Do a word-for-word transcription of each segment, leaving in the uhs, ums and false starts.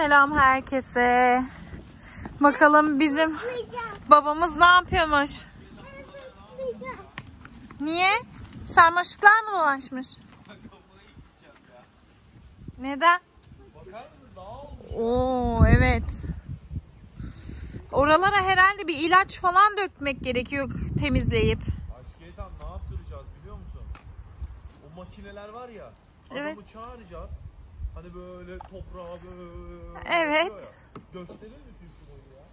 Selam herkese. Bakalım bizim babamız ne yapıyormuş? Niye? Sarmaşıklar mı dolaşmış? Neden? Oo evet. Oralara herhalde bir ilaç falan dökmek gerekiyor temizleyip. Aşkiyetan ne yaptıracağız biliyor musun? O makineler var ya. Evet. Adamı çağıracağız. Hani böyle toprağa böyle. Evet. Gösterir misin şunu ya?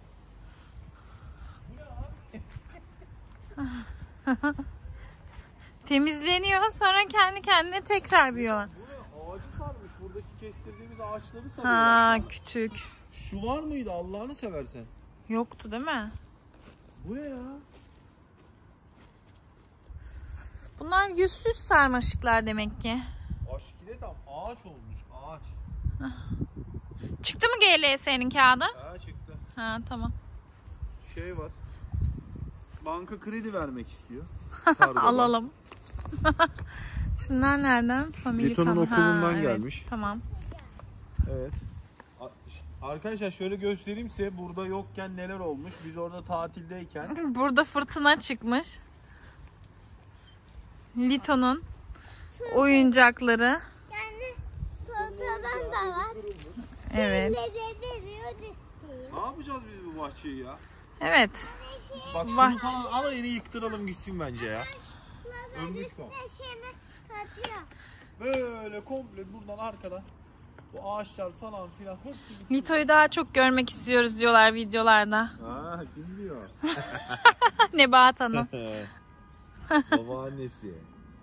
Bu ne abi? Temizleniyor, sonra kendi kendine tekrar büyüyor. Bu ne? Ağacı sarmış. Buradaki kestirdiğimiz ağaçları sarıyor. Ha küçük. Şu var mıydı Allah'ını seversen? Yoktu değil mi? Bu ne ya? Bunlar yüzsüz sarmaşıklar demek ki. Aşkiyetan ağaç olmuş ağaç. Çıktı mı G L S'nin kağıdı? Ha çıktı. Ha tamam. Şey var. Banka kredi vermek istiyor. Alalım. Şunlar nereden? Lito'nun okulundan evet, gelmiş. Tamam. Evet. Arkadaşlar şöyle göstereyim size burada yokken neler olmuş. Biz orada tatildeyken. Burada fırtına çıkmış. Lito'nun oyuncakları. Yani soğutadan da var. Evet. Ne yapacağız biz bu bahçeyi ya? Evet. Bak şunu Bahçe. falan alayını yıktıralım gitsin bence ya. Ömrüşkom. Böyle komple buradan arkadan bu ağaçlar falan filan hepsi. Lito'yu daha çok görmek istiyoruz diyorlar videolarda. Ha kim diyor? Nebahat Hanım. Babaannesi.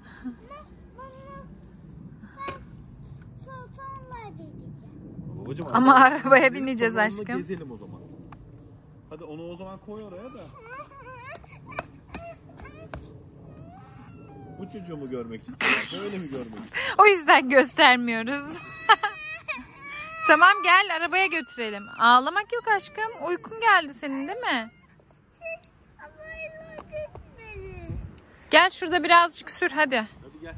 Babacım, Ama arabaya arabaya binip bineceğiz sonra aşkım. Gezelim o zaman. Hadi onu o zaman koy oraya da. Bu çocuğu mu görmek istiyor? Böyle mi görmek istiyor? O yüzden göstermiyoruz. Tamam gel arabaya götürelim. Ağlamak yok aşkım. Uykun geldi senin değil mi? Gel şurada birazcık sür hadi. Hadi gel.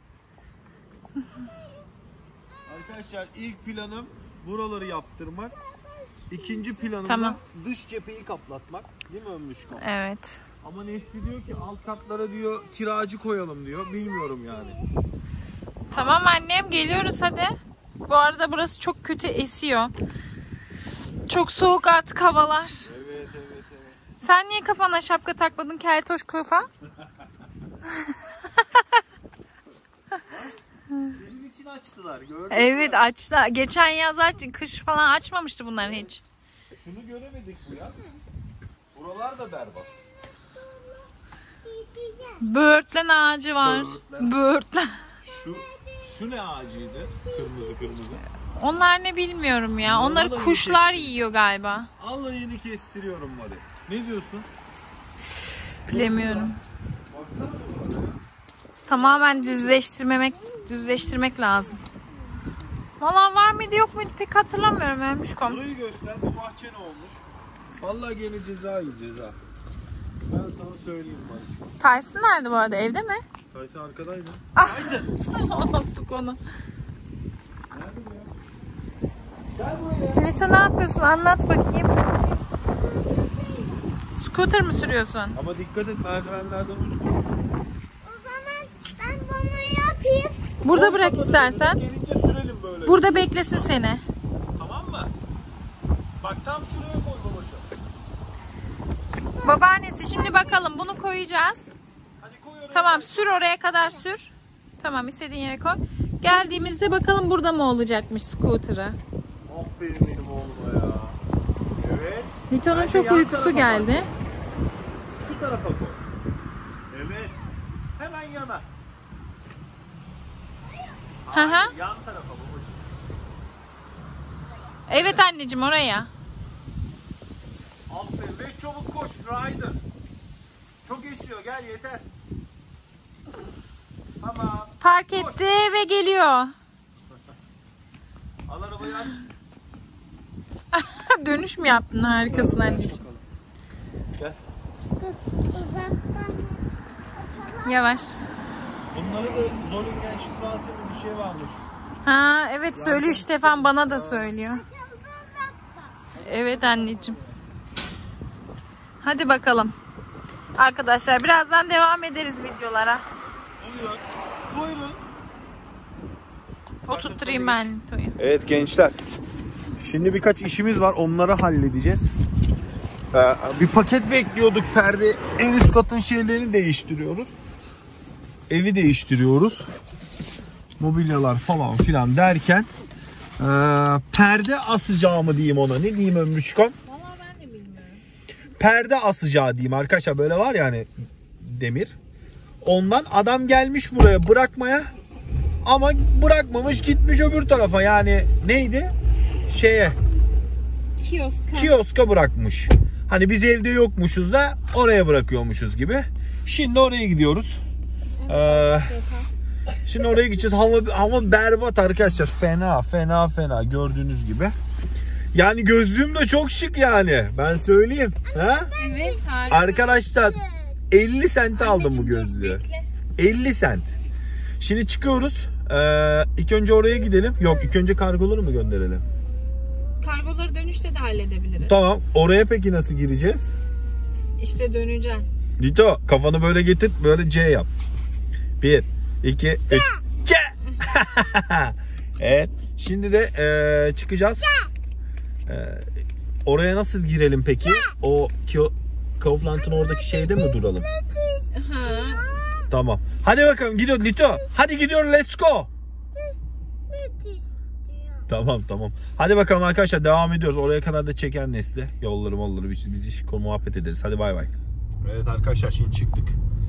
Arkadaşlar ilk planım buraları yaptırmak. İkinci planım Tamam. da dış cepheyi kaplatmak. Değil mi Ömrüşkom? Evet. Ama Nesli diyor ki alt katlara diyor kiracı koyalım diyor. Bilmiyorum yani. Tamam annem geliyoruz hadi. Bu arada burası çok kötü esiyor. Çok soğuk artık havalar. Evet evet evet. Sen niye kafana şapka takmadın keltoş kafa? Senin için açtılar gördün mü? Evet açtı. Geçen yaz aç, kış falan açmamıştı bunlar hiç. Şunu göremedik bu yaz. Buralar da berbat. Böğürtlen ağacı var. Böğürtlen. Böğürtlen. Şu şu ne ağacıydı? Kırmızı kırmızı. Onlar ne bilmiyorum ya. Onları Vallahi kuşlar kestim. yiyor galiba. Allah yeni kestiriyorum Mali. Ne diyorsun? Bilemiyorum. Baksana buralara. Tamamen düzleştirmemek düzleştirmek lazım. Valla var mıydı yok muydu pek hatırlamıyorum Ömrüşkom. Burayı göster. Bu bahçe ne olmuş? Vallahi gene ceza iyi ceza. Ben sana söyleyeyim Mali. Tyson nerede bu arada? Evde mi? Kaysa arkadaydı. Unuttuk onu. Nerede bu ya? Gel buraya. Neto ne yapıyorsun? Anlat bakayım. Scooter mı sürüyorsun? Ama dikkat et merdivenlerden uçma. O zaman ben bunu yapayım. Burada bırak istersen. Gelince sürelim böyle. Burada beklesin seni. Tamam mı? Bak tam şuraya koy babacığım. Babaannesi şimdi bakalım bunu koyacağız. Hadi koy oraya. Tamam sür oraya kadar sür. Tamam istediğin yere koy. Geldiğimizde bakalım burada mı olacakmış scooter'ı. Aferin benim oğluma ya. Evet. Nito'nun Bence çok yan uykusu tarafa geldi. bak. Şu tarafa koy. Evet. Hemen yana. Hı hı. Hayır, yan tarafa babacığım. Evet anneciğim oraya. Aferin ve çabuk koş Ryder. Çok esiyor gel yeter. Tamam. Park Koş. etti ve geliyor. Al arabayı aç. Dönüş mü yaptın harikasın anneciğim. Gel. Uzaktan açalım. Yavaş. Bunları da Zollingen Straße mi bir şey varmış. Ha evet söylüyor Stefan bana da söylüyor. Evet anneciğim. Hadi bakalım. Arkadaşlar birazdan devam ederiz videolara. Buyurun. Buyurun. Oturtturayım ben Lito'yu. Evet gençler. Şimdi birkaç işimiz var. Onları halledeceğiz. Ee, bir paket bekliyorduk. Perde en üst katın şeylerini değiştiriyoruz. Evi değiştiriyoruz. Mobilyalar falan filan derken ee, perde asacağı mı diyeyim ona? Ne diyeyim Ömrüşkom? Valla ben de bilmiyorum. Perde asacağı diyeyim arkadaşlar. Böyle var ya hani demir. Ondan adam gelmiş buraya bırakmaya. Ama bırakmamış, gitmiş öbür tarafa. Yani neydi? Şeye. Kioska. Kioska bırakmış. Hani biz evde yokmuşuz da oraya bırakıyormuşuz gibi. Şimdi oraya gidiyoruz. Ee, şimdi oraya gideceğiz. Hava, hava berbat arkadaşlar. Fena fena fena gördüğünüz gibi. Yani gözlüğüm de çok şık yani. Ben söyleyeyim. Ha? Evet harika. Arkadaşlar elli sente aldım bu gözlüğü. Bekle. elli sent. Şimdi çıkıyoruz. Ee, ilk önce oraya gidelim. Yok ilk önce kargoları mı gönderelim? Kargoları dönüşte de halledebiliriz. Tamam. Oraya peki nasıl gireceğiz? İşte döneceğim. Lito kafanı böyle getir. Böyle C yap. Bir, iki, üç. C. Evet. Şimdi de ee, çıkacağız. Ee, oraya nasıl girelim peki? O Kio Kaufland'ın oradaki şeyde mi duralım? Ha. Tamam. Hadi bakalım gidiyoruz Lito. Hadi gidiyoruz, let's go. Tamam tamam. Hadi bakalım arkadaşlar devam ediyoruz. Oraya kadar da çeker Nesli. Yolları molları biz, biz iş konu muhabbet ederiz. Hadi bay bay. Evet arkadaşlar şimdi çıktık.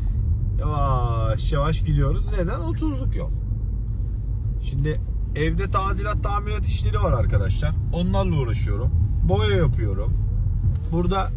Yavaş yavaş gidiyoruz. Neden? otuzluk yol. Şimdi evde tadilat tamirat işleri var arkadaşlar. Onlarla uğraşıyorum. Boya yapıyorum. Burada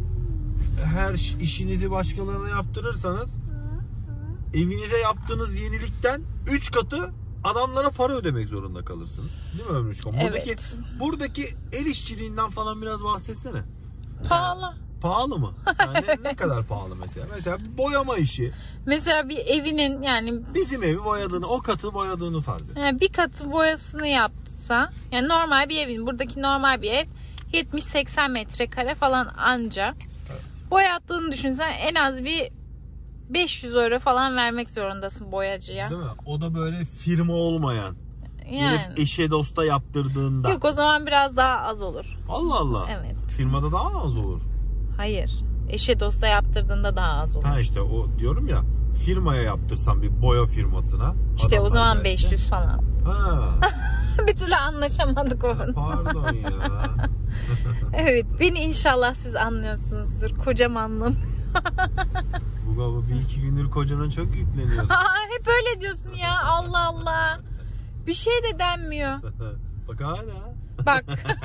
her işinizi başkalarına yaptırırsanız evinize yaptığınız yenilikten üç katı adamlara para ödemek zorunda kalırsınız. Değil mi Ömrüşkom? Buradaki, Evet. buradaki el işçiliğinden falan biraz bahsetsene. Pahalı. Pahalı mı? Yani ne kadar pahalı mesela? Mesela boyama işi. Mesela bir evinin yani Bizim evi boyadığını, o katı boyadığını farz et. yani bir katı boyasını yapsa, yani normal bir evin, buradaki normal bir ev yetmiş seksen metrekare falan anca. Evet. Boyattığını düşünsen en az bir beş yüz euro falan vermek zorundasın boyacıya. Değil mi? O da böyle firma olmayan. Yani. Gelip eşe dosta yaptırdığında. Yok, o zaman biraz daha az olur. Allah Allah. Evet. Firmada daha az olur. Hayır. Eşe dosta yaptırdığında daha az olur. Ha işte o diyorum ya, firmaya yaptırsan bir boya firmasına. İşte o adamlar zaman gelse- beş yüz falan. Ha. Bir türlü anlaşamadık onu. Pardon ya. Evet, beni inşallah siz anlıyorsunuzdur. Kocam anlamıyor. Bu baba bir iki gündür kocana çok yükleniyorsun. Aa, hep öyle diyorsun ya. Allah Allah. Bir şey de denmiyor. Bak hala. Bak.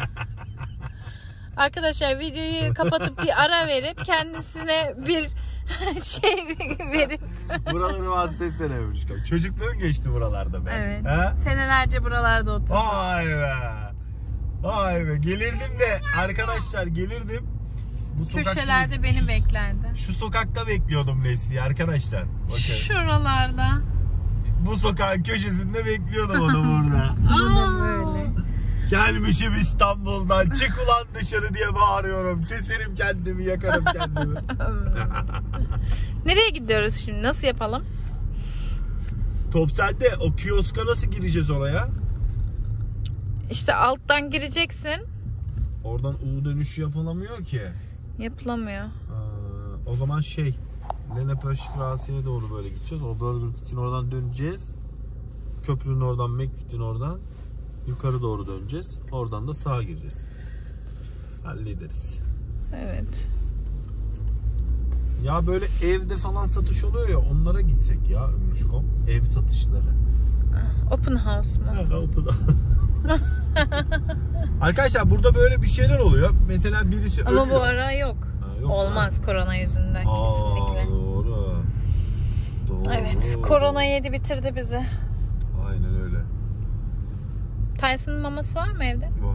Arkadaşlar videoyu kapatıp bir ara verip kendisine bir şey verip. Buraları bahsetsene Ömrüşkom. Çocukluğun geçti buralarda be. Evet. Ha? Senelerce buralarda oturdum. Vay be. Vay be. Gelirdim de arkadaşlar gelirdim. Bu sokakta- Köşelerde beni beklerdi. Şu sokakta bekliyordum Nesli'yi arkadaşlar. Bakın. Şuralarda. Bu sokağın köşesinde bekliyordum onu burada. Böyle. Gelmişim İstanbul'dan, çık ulan dışarı diye bağırıyorum. Keserim kendimi, yakarım kendimi. Nereye gidiyoruz şimdi? Nasıl yapalım? Top sende. O kioska nasıl gireceğiz oraya? İşte alttan gireceksin. Oradan U dönüşü yapılamıyor ki. Yapılamıyor. Aa, o zaman şey, Lenneperstrasse'ye doğru böyle gideceğiz. O Burger King'in oradan döneceğiz. Köprünün oradan, McFit'in oradan yukarı doğru döneceğiz. Oradan da sağa gireceğiz. Hallederiz. Evet. Ya böyle evde falan satış oluyor ya, onlara gitsek ya Ömrüşkom. Ev satışları. Open house mu? Arkadaşlar burada böyle bir şeyler oluyor. Mesela birisi Ama ölüyor. bu ara yok. Ha, yok Olmaz mu? korona yüzünden Aa, kesinlikle. doğru. Doğru. Evet, korona yedi bitirdi bizi. Aynen öyle. Tyson'ın maması var mı evde? Var.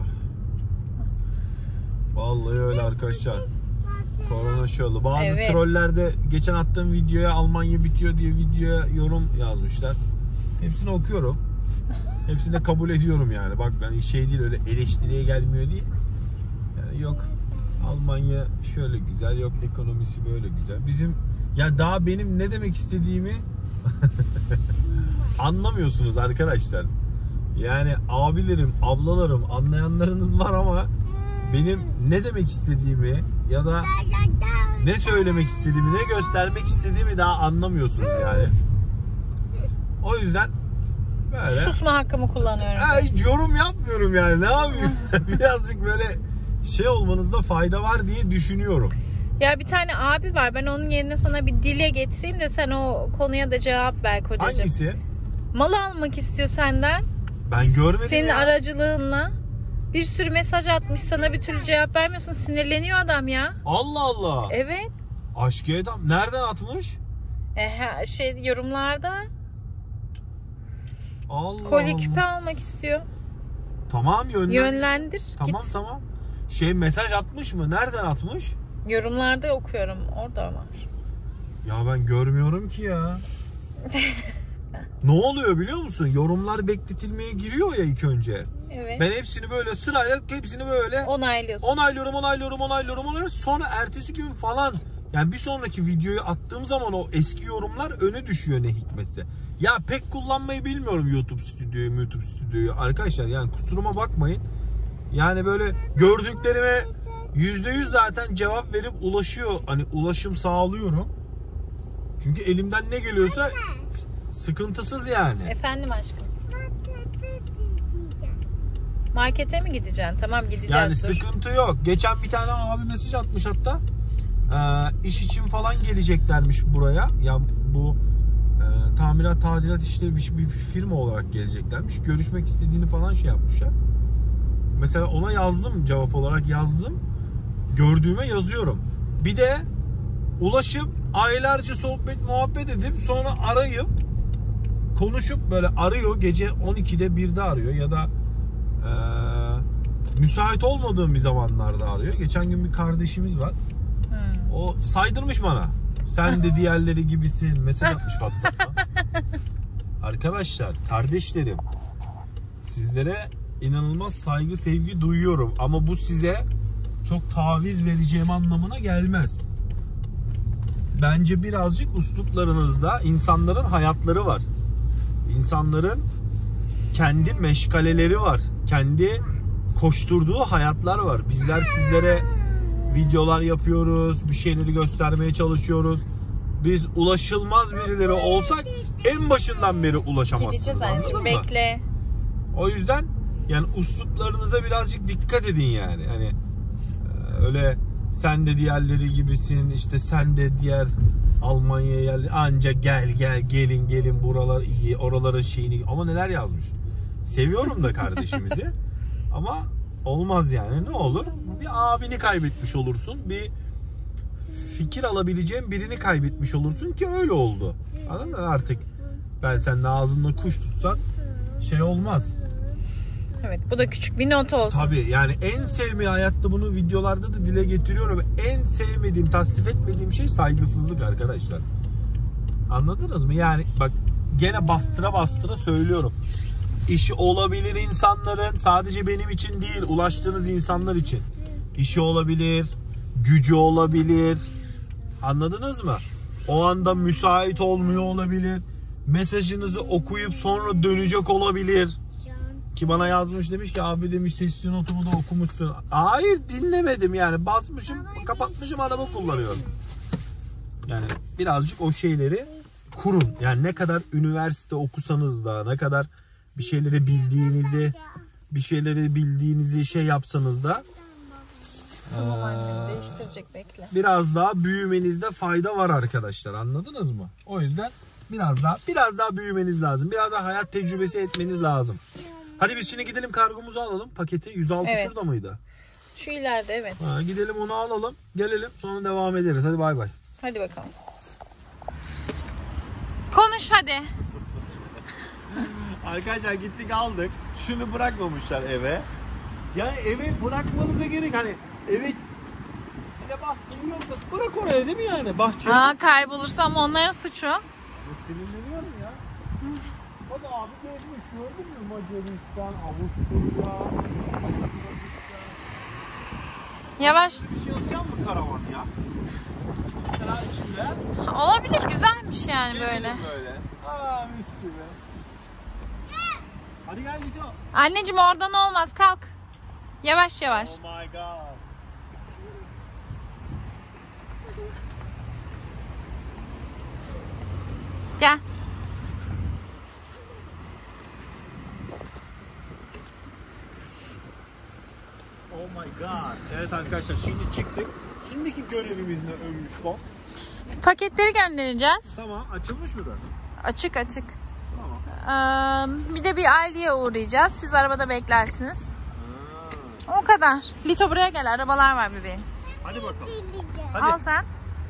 Vallahi öyle arkadaşlar. Korona şey oldu. Bazı Evet. trollerde geçen attığım videoya Almanya bitiyor diye videoya yorum yazmışlar. Hepsini okuyorum. Hepsini de kabul ediyorum yani. Bak yani şey değil, öyle eleştiriye gelmiyor değil. Yani yok Almanya şöyle güzel, yok ekonomisi böyle güzel. Bizim ya daha benim ne demek istediğimi anlamıyorsunuz arkadaşlar. Yani abilerim, ablalarım, anlayanlarınız var ama benim ne demek istediğimi ya da ne söylemek istediğimi, ne göstermek istediğimi daha anlamıyorsunuz yani. O yüzden böyle susma hakkımı kullanıyorum. Ay, yorum yapmıyorum yani, ne yapayım? Birazcık böyle şey olmanızda fayda var diye düşünüyorum. Ya bir tane abi var, ben onun yerine sana bir dile getireyim de sen o konuya da cevap ver kocacığım. Hangisi? Mal almak istiyor senden. Ben görmedim Senin ya. aracılığınla. Bir sürü mesaj atmış, sana bir türlü cevap vermiyorsun. Sinirleniyor adam ya. Allah Allah. Evet. Aşk adam nereden atmış? E, şey yorumlarda. Allah Kolye Allah. küpe almak istiyor. Tamam yönlendir. Yönlendir. Tamam Git. tamam. Şey mesaj atmış mı? Nereden atmış? Yorumlarda okuyorum. Orada var. Ya ben görmüyorum ki ya. Ne oluyor biliyor musun? Yorumlar bekletilmeye giriyor ya ilk önce. Evet. Ben hepsini böyle sırayla hepsini böyle Onaylıyorsun. onaylıyorum, onaylıyorum, onaylıyorum, onaylıyorum. Sonra ertesi gün falan, yani bir sonraki videoyu attığım zaman o eski yorumlar öne düşüyor ne hikmetse. Ya pek kullanmayı bilmiyorum YouTube stüdyoyu, YouTube stüdyoyu. Arkadaşlar yani kusuruma bakmayın. Yani böyle gördüklerime yüzde yüz zaten cevap verip ulaşıyor. Hani ulaşım sağlıyorum. Çünkü elimden ne geliyorsa sıkıntısız yani. Efendim aşkım. Markete mi gideceksin? Tamam gideceğiz. Yani dur. sıkıntı yok. Geçen bir tane abi mesaj atmış hatta. Ee, iş için falan geleceklermiş buraya. Ya bu e, tamirat, tadilat işleri bir, bir firma olarak geleceklermiş. Görüşmek istediğini falan şey yapmışlar. Mesela ona yazdım, cevap olarak yazdım. Gördüğüme yazıyorum. Bir de ulaşıp aylarca sohbet muhabbet edip sonra arayıp konuşup böyle arıyor, gece on ikide birde arıyor ya da e, müsait olmadığım bir zamanlarda arıyor. Geçen gün bir kardeşimiz var. Hmm. O saydırmış bana. Sen de diğerleri gibisin. Mesaj atmış WhatsApp'tan. Arkadaşlar, kardeşlerim, sizlere inanılmaz saygı, sevgi duyuyorum. Ama bu size çok taviz vereceğim anlamına gelmez. Bence birazcık üsluplarınızda insanların hayatları var. İnsanların kendi meşgaleleri var. Kendi koşturduğu hayatlar var. Bizler sizlere videolar yapıyoruz. Bir şeyleri göstermeye çalışıyoruz. Biz ulaşılmaz birileri olsak en başından beri ulaşamazsınız. Gideceğiz anneciğim, bekle. O yüzden yani üsluplarınıza birazcık dikkat edin yani. Hani öyle sen de diğerleri gibisin, işte sen de diğer Almanya'ya gel, anca gel gel gelin gelin buralar iyi, oraların şeyini, ama neler yazmış. Seviyorum da kardeşimizi ama olmaz yani. Ne olur bir abini kaybetmiş olursun, bir fikir alabileceğin birini kaybetmiş olursun ki öyle oldu. Anladın mı? Artık ben senin ağzında kuş tutsan şey olmaz. Evet, bu da küçük bir not olsun. Tabii yani en sevmediğim, hayatta bunu videolarda da dile getiriyorum. En sevmediğim, tasdif etmediğim şey saygısızlık arkadaşlar. Anladınız mı? Yani bak gene bastıra bastıra söylüyorum. İşi olabilir insanların, sadece benim için değil, ulaştığınız insanlar için. İşi olabilir, gücü olabilir. Anladınız mı? O anda müsait olmuyor olabilir. Mesajınızı okuyup sonra dönecek olabilir. Ki bana yazmış, demiş ki abi demiş sesli notumu da okumuşsun. Hayır, dinlemedim yani, basmışım kapatmışım, araba kullanıyorum. Yani birazcık o şeyleri kurun. Yani ne kadar üniversite okusanız da, ne kadar bir şeyleri bildiğinizi bir şeyleri bildiğinizi şey yapsanız da Tamam annem, değiştirecek, bekle. biraz daha büyümenizde fayda var arkadaşlar, anladınız mı? O yüzden biraz daha biraz daha büyümeniz lazım. Biraz daha hayat tecrübesi etmeniz lazım. Hadi biz şimdi gidelim kargomuzu alalım. Paketi yüz altı Evet. şurada mıydı? Şu ileride, evet. Ha, gidelim onu alalım. Gelelim sonra devam ederiz. Hadi bay bay. Hadi bakalım. Konuş hadi. Arkadaşlar gittik aldık. Şunu bırakmamışlar eve. Yani eve bırakmanıza gerek, hani eve sile bastırıyorsa bırak oraya, değil mi yani? Bahçeye. Aa, kaybolursam onların suçu. Sinirleniyorum ya. Hadi abi gezmiş, gördün mü? Macaristan, Avusturya, Yavaş. Bir şey alacak mı karavan ya? Mesela içinde. Olabilir, güzelmiş yani Gezelim böyle. böyle. Aa mis gibi. Hadi gel Lito. Anneciğim oradan olmaz, kalk. Yavaş yavaş. Oh my god. Gel. Oh my god. Evet arkadaşlar şimdi çıktık. Şimdiki görevimiz ne Ömrüşko? Paketleri göndereceğiz. Tamam açılmış mıdır? Açık açık. Tamam. Ee, bir de bir Aldi'ye uğrayacağız. Siz arabada beklersiniz. O kadar. Lito buraya gel. Arabalar var bebeğim. Hadi bakalım. Al Hadi. sen.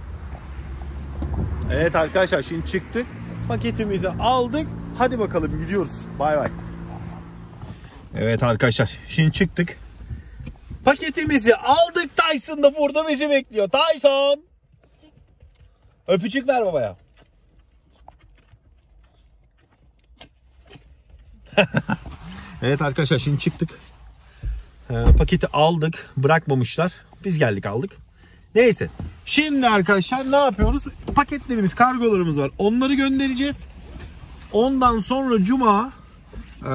Evet arkadaşlar şimdi çıktık. Paketimizi aldık. Hadi bakalım gidiyoruz. Bay bay. Evet arkadaşlar şimdi çıktık. Paketimizi aldık. Tyson da burada bizi bekliyor. Tyson. Öpücük ver babaya. Evet arkadaşlar şimdi çıktık. Ee, paketi aldık. Bırakmamışlar. Biz geldik aldık. Neyse. Şimdi arkadaşlar ne yapıyoruz? Paketlerimiz, kargolarımız var. Onları göndereceğiz. Ondan sonra cuma ee,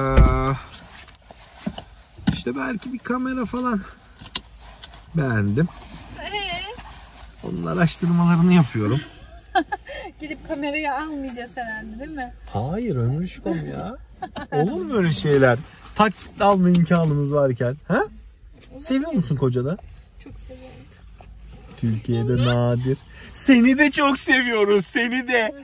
işte belki bir kamera falan beğendim. Onun araştırmalarını yapıyorum. Gidip kamerayı almayacağız herhalde değil mi? Hayır Ömrüşkom ya. Olur mu öyle şeyler? Taksit alma imkanımız varken. Ha? Seviyor musun kocanı? Çok seviyorum. Türkiye'de nadir. Seni de çok seviyoruz. Seni de.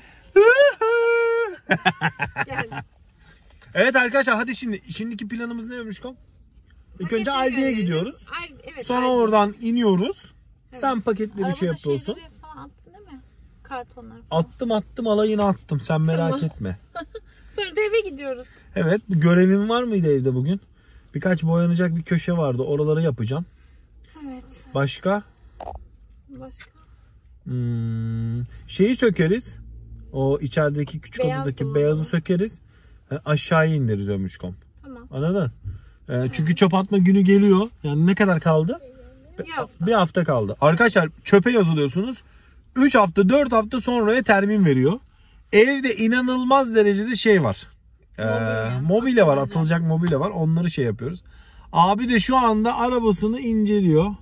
Gel. Evet arkadaşlar hadi şimdi. Şimdiki planımız ne Ömrüşkom? İlk önce Aldi'ye gidiyoruz. Al, evet, Sonra Aldi. oradan iniyoruz. Evet. Sen paketleri Arabada şey yapıyorsun. şeyleri falan attın değil mi? Kartonlar falan. Attım attım alayını attım. Sen merak Tamam. etme. Sonra da eve gidiyoruz. Evet görevim var mıydı evde bugün? Birkaç boyanacak bir köşe vardı. Oraları yapacağım. Evet. Başka? Başka? Hmm, şeyi sökeriz. O içerideki küçük Beyaz odadaki dolabı. beyazı sökeriz. E, aşağıya indiririz Ömrüşkom. Tamam. Anladın? E, çünkü çöp atma günü geliyor. Yani ne kadar kaldı? Bir hafta. Bir hafta kaldı. Arkadaşlar çöpe yazılıyorsunuz. üç hafta dört hafta sonraya termin veriyor. Evde inanılmaz derecede şey var. E, Mobilya. mobilya var. Atılacak. Atılacak mobilya var. Onları şey yapıyoruz. Abi de şu anda arabasını inceliyor.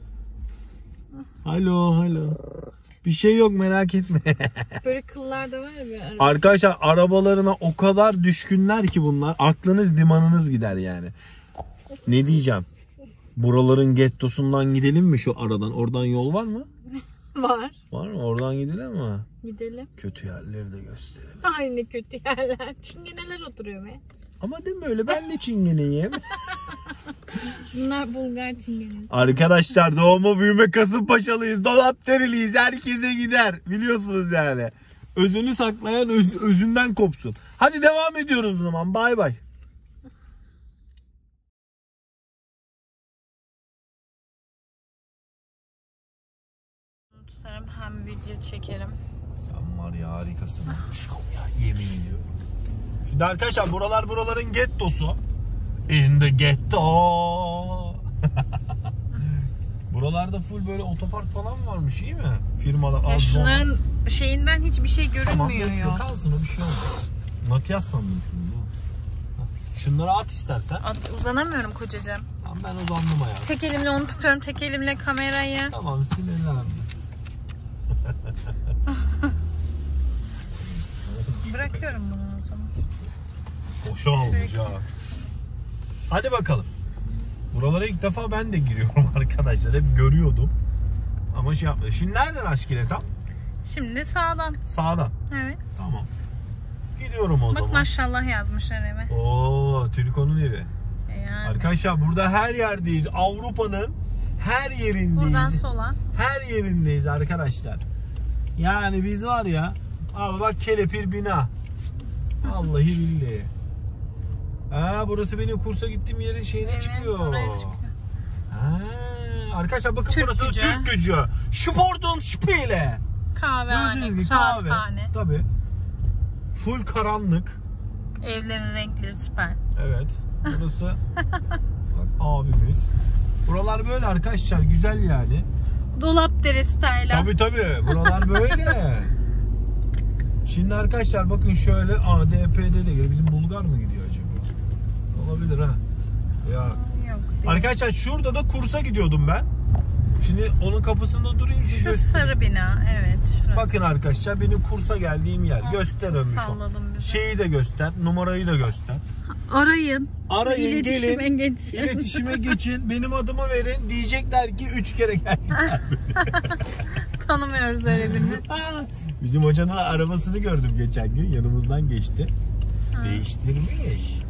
Alo alo. Bir şey yok merak etme. Böyle kıllar da var ya bir araba. Arkadaşlar arabalarına o kadar düşkünler ki bunlar. Aklınız limanınız gider yani. Ne diyeceğim? Buraların gettosundan gidelim mi şu aradan? Oradan yol var mı? Var. Var mı? Oradan gidelim mi? Gidelim. Kötü yerleri de gösterelim. Ay ne kötü yerler. Çingeneler oturuyor be. Ama deme öyle ben de çingeneyim. Bunlar Bulgar çingenesi. Arkadaşlar doğma büyüme Kasımpaşalıyız. Dolapderiliyiz. Herkese gider. Biliyorsunuz yani. Özünü saklayan öz, özünden kopsun. Hadi devam ediyoruz o zaman. Bay bay. Tutarım hem video çekerim. Sen var ya harikasın. Ya yemin ediyorum. Şimdi arkadaşlar buralar buraların gettosu. In the ghetto. Buralarda full böyle otopark falan varmış iyi mi? Firmalar. Ya az şunların sonra. şeyinden hiçbir şey Tamam, görünmüyor bekle, ya. kalsın o bir şey olmaz. Natiyas sandım şunu. Şunları at istersen. At, uzanamıyorum kocacığım. Tamam ben uzandım ayağa. Tek elimle onu tutuyorum, tek elimle kamerayı. Tamam sinirlenme. Bırakıyorum bunu o zaman. Boşa olmuş ha. Hadi bakalım. Buralara ilk defa ben de giriyorum arkadaşlar. Hep görüyordum. Ama şey yapmadım. Şimdi nereden Aşkile tam? Şimdi sağdan. Sağdan. Evet. Tamam. Gidiyorum o Bak zaman. maşallah yazmışlar eve. Oo, Türko'nun evi. E yani. Arkadaşlar burada her yerdeyiz. Avrupa'nın her yerindeyiz. Buradan sola. Her yerindeyiz arkadaşlar. Yani biz var ya. Al bak kelepir bina. Vallahi billahi. Ha, burası benim kursa gittiğim yerin şeyine Evet, çıkıyor. oraya çıkıyor. Ha, arkadaşlar bakın Türk burası gücü. Türk gücü. Sportun Spiele. Kahvehane, Gördüğünüz gibi kahve. kağıthane. Tabii. Full karanlık. Evlerin renkleri süper. Evet. Burası bak abimiz. Buralar böyle arkadaşlar, güzel yani. Dolapdere style. Tabii tabii. Buralar böyle. Şimdi arkadaşlar bakın şöyle A D P'de de geliyor. Bizim Bulgar mı gidiyor acaba? Olabilir ha. Ya. Yok, arkadaşlar şurada da kursa gidiyordum ben. Şimdi onun kapısında durayım. Şu göstereyim. sarı bina, evet. Şurası. Bakın arkadaşlar benim kursa geldiğim yer. Ah, göster Ömür. Şeyi de göster, numarayı da göster. Arayın. Arayın, İletişime gelin. geçin. İletişime geçin. Benim adımı verin. Diyecekler ki üç kere geldiler. Tanımıyoruz öyle birini. Bizim hocanın arabasını gördüm geçen gün. Yanımızdan geçti. Ha. Değiştirmiş.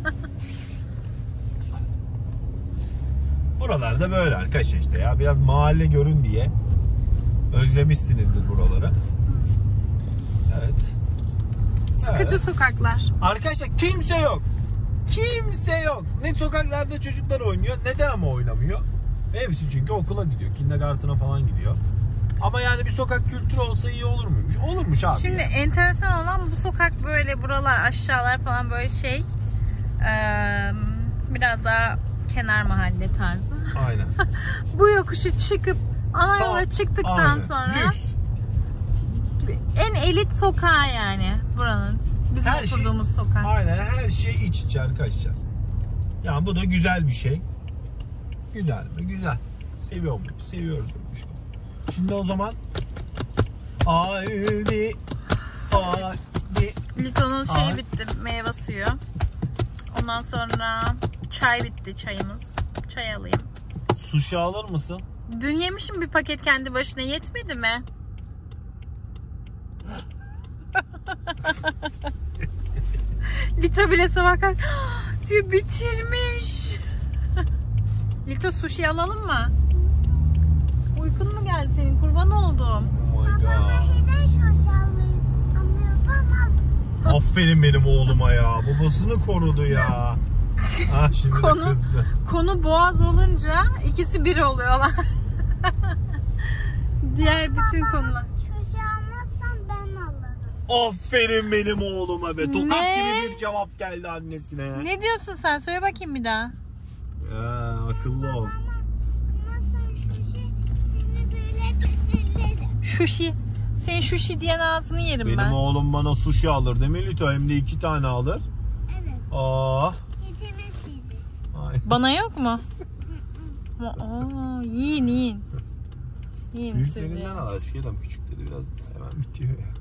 Buralarda böyle arkadaşlar işte ya. Biraz mahalle görün diye. Özlemişsinizdir buraları. Evet. Sıkıcı evet. sokaklar. Arkadaşlar kimse yok. Kimse yok. Ne sokaklarda çocuklar oynuyor. Neden ama oynamıyor? Hepsi çünkü okula gidiyor. Kindergarten'a falan gidiyor. Ama yani bir sokak kültürü olsa iyi olur muymuş? Olurmuş abi. Şimdi yani. enteresan olan bu sokak böyle, buralar aşağılar falan böyle şey. Ee, biraz daha kenar mahalle tarzı. Aynen. Bu yokuşu çıkıp ana Sağ, yola çıktıktan aynen. sonra Lüks. en elit sokağı yani buranın. Bizim Her oturduğumuz şey, sokak. Aynen, her şey iç içe arkadaşlar. Yani bu da güzel bir şey. Güzel mi? Güzel. Seviyor muyuz? Seviyoruz. Şimdi o zaman haydi haydi. Lito'nun şeyi Ay. bitti, meyve suyu. Ondan sonra çay bitti, çayımız. Çay alayım. Sushi alır mısın? Dün yemişim bir paket kendi başına, yetmedi mi? Lito bile sabah kalk diyor, bitirmiş. Lito sushi alalım mı? Uykun mu geldi senin? Kurban oldum. Oh my god. Neden şoşalıyı anlıyorsan al. Aferin benim oğluma ya. Babasını korudu ya. Ah şimdi Konu- de kızdı. Konu boğaz olunca ikisi bir oluyorlar. Diğer bütün konular. Şoşa almazsan ben alırım. Aferin benim oğluma be. Tokat Ne? gibi bir cevap geldi annesine. Ne diyorsun sen? Söyle bakayım bir daha. Ya, akıllı ol. Ama sen şoşa seni böyle bellerim. Şuşi. Senin şuşi diyen ağzını yerim Benim ben. oğlum bana sushi alır değil mi Lito? Hem de iki tane alır. Evet. Ah. Yetemezsiniz. Ay. Bana yok mu? Aa, yiyin yiyin. Yiyin siz Büyüklerinden ya. al aşkım. Küçükleri biraz hemen bitiyor ya.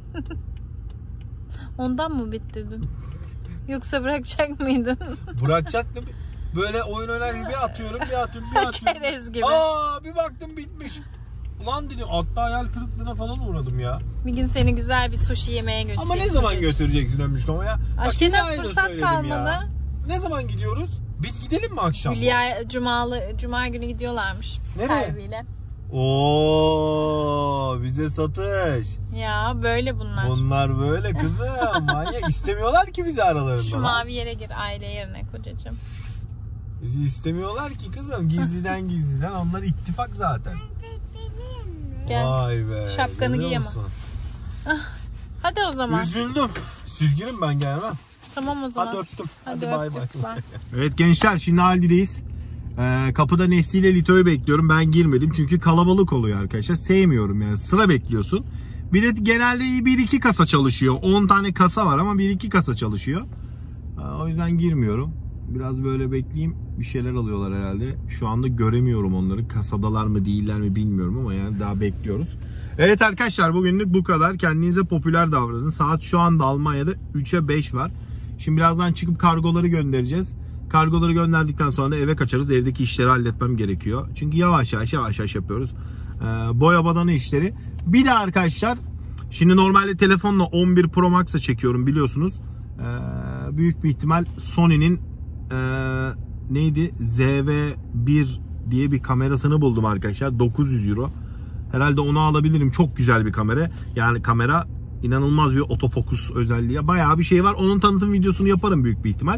Ondan mı bitti dün? Yoksa bırakacak mıydın? Bırakacaktım. Böyle oyun oynar gibi atıyorum, bir atıyorum, bir atıyorum. Çerez gibi. Aa, bir baktım bitmiş. Ulan dedim, hatta hayal kırıklığına falan uğradım ya. Bir gün seni güzel bir sushi yemeye götüreceğim. Ama ne zaman götüreceksin Ömrüşko ama ya? Bak, Aşkına yine aynı fırsat söyledim kalmadı. ya. Ne zaman gidiyoruz? Biz gidelim mi akşam? Hülya Cumalı, Cuma günü gidiyorlarmış. Nereye? Serviyle. Oo, bize satış. Ya böyle bunlar. Bunlar böyle kızım. Manyak, istemiyorlar ki bizi aralarında. Şu lan. mavi yere gir, aile yerine kocacığım. Bizi istemiyorlar ki kızım. Gizliden gizliden. Onlar ittifak zaten. Bekleyeyim mi? Gel. Vay be. Şapkanı görüyor giy ama. musun? Hadi o zaman. Üzüldüm. Süzgünüm ben gelmem. Tamam o zaman. Hadi öptüm. Hadi, Hadi bay öptük. bay. Bye. Evet gençler, şimdi Aldi'deyiz. Ee, kapıda Nesli ile Lito'yu bekliyorum. Ben girmedim çünkü kalabalık oluyor arkadaşlar. Sevmiyorum yani, sıra bekliyorsun. Bir de genelde bir iki kasa çalışıyor. on tane kasa var ama bir iki kasa çalışıyor. Ee, o yüzden girmiyorum. Biraz böyle bekleyeyim. Bir şeyler alıyorlar herhalde. Şu anda göremiyorum onları. Kasadalar mı değiller mi bilmiyorum ama yani daha bekliyoruz. Evet arkadaşlar, bugünlük bu kadar. Kendinize popüler davranın. Saat şu anda Almanya'da üçe beş var. Şimdi birazdan çıkıp kargoları göndereceğiz. Kargoları gönderdikten sonra da eve kaçarız. Evdeki işleri halletmem gerekiyor. Çünkü yavaş yavaş yavaş yavaş yapıyoruz. Ee, boya badana işleri. Bir de arkadaşlar, şimdi normalde telefonla on bir Pro Max'a çekiyorum biliyorsunuz. Ee, büyük bir ihtimal Sony'nin e, neydi? Z V bir diye bir kamerasını buldum arkadaşlar. dokuz yüz euro. Herhalde onu alabilirim. Çok güzel bir kamera. Yani kamera inanılmaz bir otofokus özelliği. Bayağı bir şey var. Onun tanıtım videosunu yaparım büyük bir ihtimal.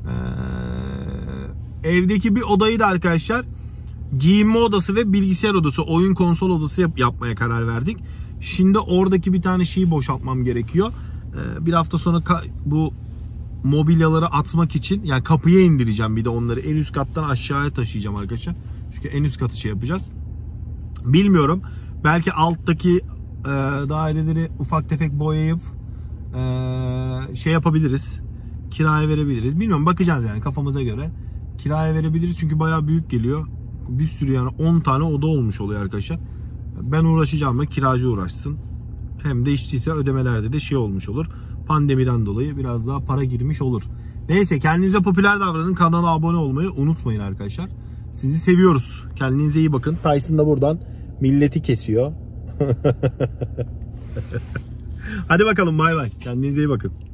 Ee, evdeki bir odayı da arkadaşlar giyinme odası ve bilgisayar odası, oyun konsol odası yap- yapmaya karar verdik. Şimdi oradaki bir tane şeyi boşaltmam gerekiyor. Ee, bir hafta sonra ka- bu mobilyaları atmak için yani kapıya indireceğim, bir de onları en üst kattan aşağıya taşıyacağım arkadaşlar. Çünkü en üst katı şey yapacağız. Bilmiyorum. Belki alttaki e, daireleri ufak tefek boyayıp e, şey yapabiliriz. Kiraya verebiliriz. Bilmiyorum, bakacağız yani kafamıza göre. Kiraya verebiliriz çünkü bayağı büyük geliyor. Bir sürü yani on tane oda olmuş oluyor arkadaşlar. Ben uğraşacağım da kiracı uğraşsın. Hem de işçiyse ödemelerde de şey olmuş olur. Pandemiden dolayı biraz daha para girmiş olur. Neyse, kendinize popüler davranın. Kanala abone olmayı unutmayın arkadaşlar. Sizi seviyoruz. Kendinize iyi bakın. Tyson da buradan milleti kesiyor. Hadi bakalım, bay bay. Kendinize iyi bakın.